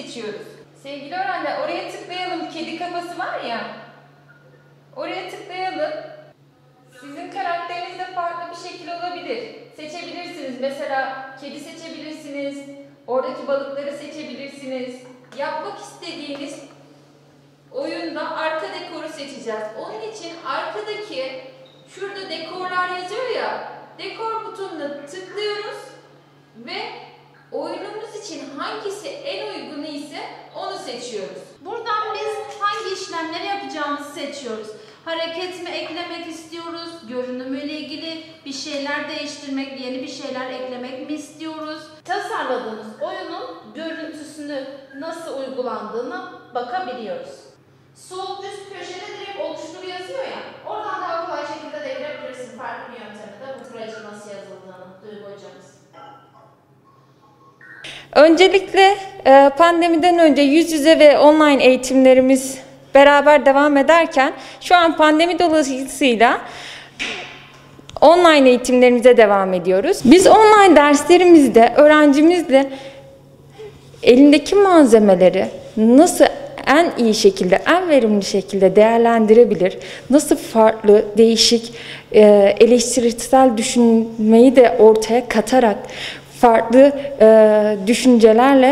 seçiyoruz. Sevgili öğrenciler, oraya tıklayalım. Kedi kafası var ya. Oraya tıklayalım. Sizin karakteriniz de farklı bir şekil olabilir. Seçebilirsiniz. Mesela kedi seçebilirsiniz. Oradaki balıkları seçebilirsiniz. Yapmak istediğiniz oyunda arka dekoru seçeceğiz. Onun için arkadaki şurada dekorlar yazıyor ya. Dekor butonuna tıklıyoruz ve oyunumuz için hangisi en uygunu ise onu seçiyoruz. Buradan biz hangi işlemleri yapacağımızı seçiyoruz. Hareket mi eklemek istiyoruz? Görünümüyle ilgili bir şeyler değiştirmek, yeni bir şeyler eklemek mi istiyoruz? Tasarladığımız oyunun görüntüsünü nasıl uygulandığını bakabiliyoruz. Sol üst köşede direkt oluştur yazıyor ya. Oradan daha kolay şekilde devirebilirsin farklı bir yöntemle bu proje nasıl yazıldığını Duygu hocamız. Öncelikle pandemiden önce yüz yüze ve online eğitimlerimiz beraber devam ederken şu an pandemi dolayısıyla online eğitimlerimize devam ediyoruz. Biz online derslerimizde öğrencimizle elindeki malzemeleri nasıl en iyi şekilde, en verimli şekilde değerlendirebilir, nasıl farklı, değişik, eleştirisel düşünmeyi de ortaya katarak farklı düşüncelerle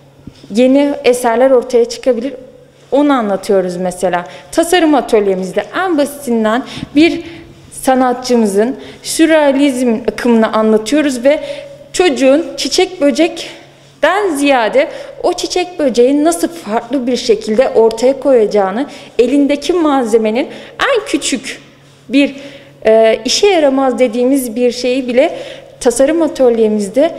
yeni eserler ortaya çıkabilir. Onu anlatıyoruz mesela. Tasarım atölyemizde en basitinden bir sanatçımızın sürrealizm akımını anlatıyoruz ve çocuğun çiçek böcekten ziyade o çiçek böceği nasıl farklı bir şekilde ortaya koyacağını, elindeki malzemenin en küçük bir işe yaramaz dediğimiz bir şeyi bile tasarım atölyemizde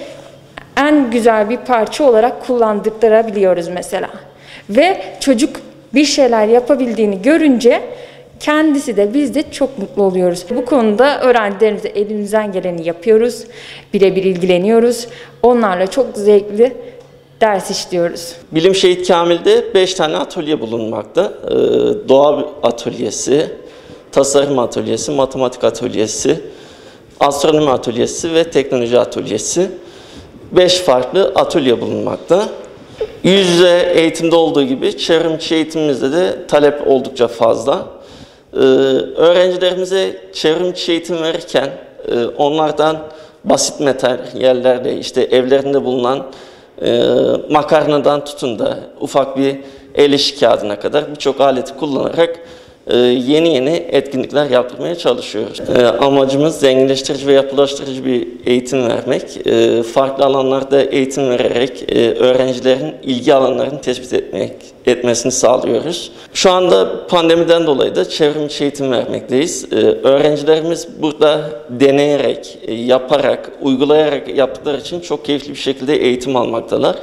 en güzel bir parça olarak kullandırabiliyoruz mesela. Ve çocuk bir şeyler yapabildiğini görünce kendisi de biz de çok mutlu oluyoruz. Bu konuda öğrencilerimize elimizden geleni yapıyoruz. Birebir ilgileniyoruz. Onlarla çok zevkli ders işliyoruz. Bilim Şehit Kamil'de 5 tane atölye bulunmakta. Doğa atölyesi, tasarım atölyesi, matematik atölyesi, astronomi atölyesi ve teknoloji atölyesi. 5 farklı atölye bulunmakta. Yüz yüze eğitimde olduğu gibi çevrimiçi eğitimimizde de talep oldukça fazla. Öğrencilerimize çevrimiçi eğitim verirken onlardan basit materyallerle işte evlerinde bulunan makarnadan tutun da ufak bir el işi kağıdına kadar birçok aleti kullanarak yeni etkinlikler yaptırmaya çalışıyoruz. Amacımız zenginleştirici ve yapılaştırıcı bir eğitim vermek. Farklı alanlarda eğitim vererek öğrencilerin ilgi alanlarını tespit etmesini sağlıyoruz. Şu anda pandemiden dolayı da çevrimiçi eğitim vermekteyiz. Öğrencilerimiz burada deneyerek, yaparak, uygulayarak yaptıkları için çok keyifli bir şekilde eğitim almaktalar.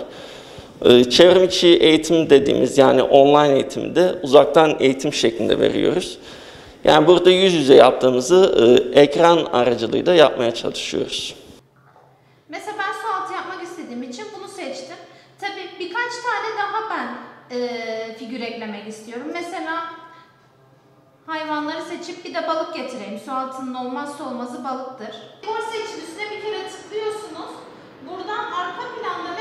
Çevrimiçi eğitim dediğimiz yani online eğitimi de uzaktan eğitim şeklinde veriyoruz. Yani burada yüz yüze yaptığımızı ekran aracılığıyla yapmaya çalışıyoruz. Mesela ben su altı yapmak istediğim için bunu seçtim. Tabii birkaç tane daha ben figür eklemek istiyorum. Mesela hayvanları seçip bir de balık getireyim. Su altının olmazsa olmazı balıktır. Dekor seçilisine bir kere tıklıyorsunuz. Buradan arka planda